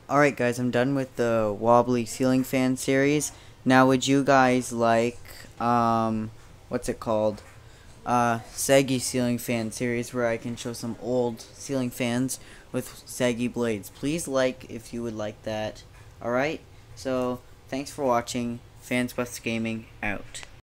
Alright guys, I'm done with the wobbly ceiling fan series. Now would you guys like, what's it called? Saggy ceiling fan series where I can show some old ceiling fans with saggy blades. Please like if you would like that. Alright? So, thanks for watching. Fans West Gaming out.